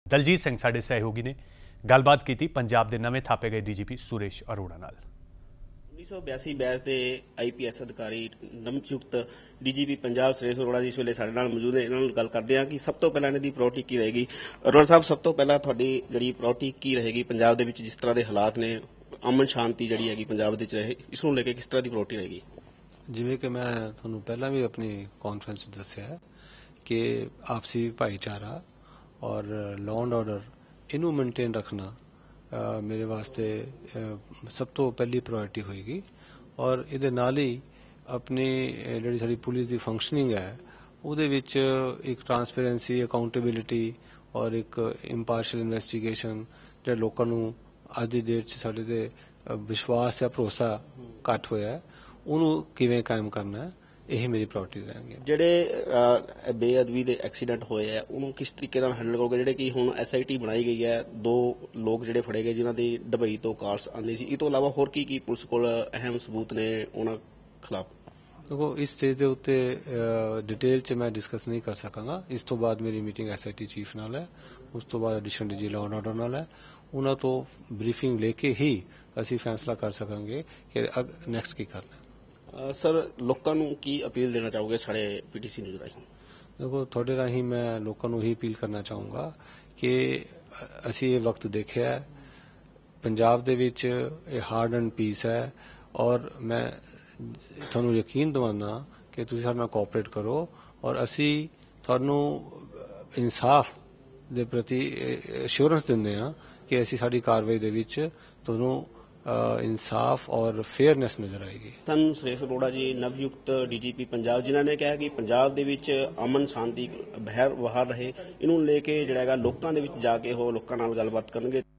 ਦਲਜੀਤ ਸਿੰਘ ਸਾਡੇ ਸਹਿਯੋਗੀ ਨੇ ਗੱਲਬਾਤ ਕੀਤੀ ਪੰਜਾਬ ਦੇ ਨਵੇਂ ਥਾਪੇ ਗਏ ਡੀਜੀਪੀ ਸੁਰੇਸ਼ ਅਰੋੜਾ ਨਾਲ। 1982 ਬੈਚ ਦੇ IPS ਅਧਿਕਾਰੀ ਨਵਨਿਯੁਕਤ ਡੀਜੀਪੀ ਪੰਜਾਬ ਸੁਰੇਸ਼ ਅਰੋੜਾ ਜੀ ਇਸ ਵੇਲੇ ਸਾਡੇ ਨਾਲ ਮੌਜੂਦ ਨੇ। ਇਹਨਾਂ ਨਾਲ ਗੱਲ ਕਰਦੇ ਹਾਂ ਕਿ ਸਭ ਤੋਂ ਪਹਿਲਾਂ ਇਹਨਾਂ ਦੀ ਪ੍ਰਾਇੋਰਟੀ ਕੀ ਰਹੇਗੀ। ਅਰੋੜਾ ਸਾਹਿਬ, ਸਭ ਤੋਂ ਪਹਿਲਾਂ ਤੁਹਾਡੀ ਜਿਹੜੀ ਪ੍ਰਾਇੋਰਟੀ ਕੀ ਰਹੇਗੀ ਪੰਜਾਬ ਦੇ ਵਿੱਚ ਜਿਸ ਤਰ੍ਹਾਂ ਦੇ ਹਾਲਾਤ ਨੇ, ਅਮਨ ਸ਼ਾਂਤੀ ਜਿਹੜੀ ਹੈਗੀ ਪੰਜਾਬ ਦੇ ਵਿੱਚ ਰਹੇ, ਇਸ ਨੂੰ ਲੈ ਕੇ ਕਿਸ ਤਰ੍ਹਾਂ ਦੀ ਪ੍ਰਾਇੋਰਟੀ ਰਹੇਗੀ? ਜਿਵੇਂ ਕਿ ਮੈਂ ਤੁਹਾਨੂੰ ਪਹਿਲਾਂ ਵੀ ਆਪਣੀ ਕਾਨਫਰੰਸ 'ਚ ਦੱਸਿਆ ਕਿ ਆਪਸੀ ਭਾਈਚਾਰਾ ਔਰ ਲਾਅ ਐਂਡ ਆਰਡਰ ਇਹਨੂੰ ਮੇਨਟੇਨ ਰੱਖਣਾ ਮੇਰੇ ਵਾਸਤੇ ਸਭ ਤੋਂ ਪਹਿਲੀ ਪ੍ਰਾਇੋਰਟੀ ਹੋਏਗੀ। ਔਰ ਇਹਦੇ ਨਾਲ ਹੀ ਆਪਣੀ ਜਿਹੜੀ ਸਾਡੀ ਪੁਲਿਸ ਦੀ ਫੰਕਸ਼ਨਿੰਗ ਹੈ ਉਹਦੇ ਵਿੱਚ ਇੱਕ ਟਰਾਂਸਪੇਰੈਂਸੀ, ਅਕਾਊਂਟੇਬਿਲਿਟੀ ਔਰ ਇੱਕ ਇੰਪਾਰਸ਼ਲ ਇਨਵੈਸਟੀਗੇਸ਼ਨ ਜਿਹੜਾ ਲੋਕਾਂ ਨੂੰ ਅੱਜ ਦੀ ਡੇਟ 'ਚ ਸਾਡੇ ਤੇ ਵਿਸ਼ਵਾਸ ਜਾਂ ਭਰੋਸਾ ਘੱਟ ਹੋਇਆ ਉਹਨੂੰ ਕਿਵੇਂ ਕਾਇਮ ਕਰਨਾ ਹੈ, ਇਹ ਮੇਰੀ ਪ੍ਰਾਇੋਰਟੀ ਰਹਿਣਗੀਆਂ। ਜਿਹੜੇ ਬੇਅਦਬੀ ਦੇ ਐਕਸੀਡੈਂਟ ਹੋਏ ਆ ਉਹਨੂੰ ਕਿਸ ਤਰੀਕੇ ਨਾਲ ਹੈਂਡਲ ਕਰੋਗੇ? ਜਿਹੜੇ ਕਿ ਹੁਣ SIT ਬਣਾਈ ਗਈ ਹੈ, 2 ਲੋਕ ਜਿਹੜੇ ਫੜੇ ਗਏ ਜਿਨ੍ਹਾਂ ਦੀ ਦੁਬਈ ਤੋਂ ਕਾਰਸ ਆਉਂਦੀ ਸੀ, ਇਹ ਤੋਂ ਇਲਾਵਾ ਹੋਰ ਕੀ ਪੁਲਿਸ ਕੋਲ ਅਹਿਮ ਸਬੂਤ ਨੇ ਉਹਨਾਂ ਖਿਲਾਫ? ਦੇਖੋ, ਇਸ ਸਟੇਜ ਦੇ ਉੱਤੇ ਡਿਟੇਲ 'ਚ ਮੈਂ ਡਿਸਕਸ ਨਹੀਂ ਕਰ ਸਕਾਂਗਾ। ਇਸ ਤੋਂ ਬਾਅਦ ਮੇਰੀ ਮੀਟਿੰਗ SIT ਚੀਫ ਨਾਲ ਹੈ, ਉਸ ਤੋਂ ਬਾਅਦ additional DG law and order ਨਾਲ ਹੈ। ਉਹਨਾਂ ਤੋਂ ਬਰੀਫਿੰਗ ਲੈ ਕੇ ਹੀ ਅਸੀਂ ਫੈਸਲਾ ਕਰ ਸਕਾਂਗੇ ਕਿ ਨੈਕਸਟ ਕੀ ਕਰਨਾ। ਸਰ, ਲੋਕਾਂ ਨੂੰ ਕੀ ਅਪੀਲ ਦੇਣਾ ਚਾਹੋਗੇ ਸਾਡੇ PTC ਨਿਊਜ਼ ਰਾਹੀਂ? ਦੇਖੋ, ਤੁਹਾਡੇ ਰਾਹੀਂ ਮੈਂ ਲੋਕਾਂ ਨੂੰ ਹੀ ਅਪੀਲ ਕਰਨਾ ਚਾਹੂੰਗਾ ਕਿ ਅਸੀਂ ਇਹ ਵਕਤ ਦੇਖਿਆ ਪੰਜਾਬ ਦੇ ਵਿੱਚ ਇਹ ਹਾਰਡ ਐਂਡ ਪੀਸ ਹੈ ਔਰ ਮੈਂ ਤੁਹਾਨੂੰ ਯਕੀਨ ਦਿਵਾਉਂਦਾ ਕਿ ਤੁਸੀਂ ਸਾਡੇ ਨਾਲ ਕੋਆਪਰੇਟ ਕਰੋ ਔਰ ਅਸੀਂ ਤੁਹਾਨੂੰ ਇਨਸਾਫ ਦੇ ਪ੍ਰਤੀ ਅਸ਼ੋਰੈਂਸ ਦਿੰਦੇ ਹਾਂ ਕਿ ਅਸੀਂ ਸਾਡੀ ਕਾਰਵਾਈ ਦੇ ਵਿੱਚ ਤੁਹਾਨੂੰ ਇਨਸਾਫ ਔਰ ਫੇਅਰਨੈਸ ਨਜ਼ਰ ਆਏਗੀ। ਧੰਨ ਸੁਰੇਸ਼ ਅਰੋੜਾ ਜੀ, ਨਵਨਿਯੁਕਤ DGP ਪੰਜਾਬ, ਜਿਨ੍ਹਾਂ ਨੇ ਕਿਹਾ ਕਿ ਪੰਜਾਬ ਦੇ ਵਿੱਚ ਅਮਨ ਸ਼ਾਂਤੀ ਬਹਿਰ ਵਹਾਰ ਰਹੇ, ਇਹਨੂੰ ਲੈ ਕੇ ਜਿਹੜਾ ਹੈਗਾ ਲੋਕਾਂ ਦੇ ਵਿੱਚ ਜਾ ਕੇ ਉਹ ਲੋਕਾਂ ਨਾਲ ਗੱਲਬਾਤ ਕਰਨਗੇ।